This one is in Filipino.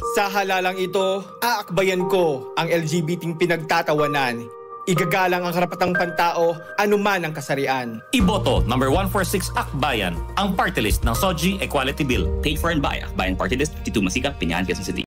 Sa halalang ito, aakbayan ko ang LGBT pinagtatawanan. Igagalang ang karapatang pantao, anuman ang kasarian. Iboto number 146 Akbayan, ang party list ng Sogie Equality Bill. Paid for and by AKBAYAN Partylist, 52 Masika, Pinyahan, Quezon City.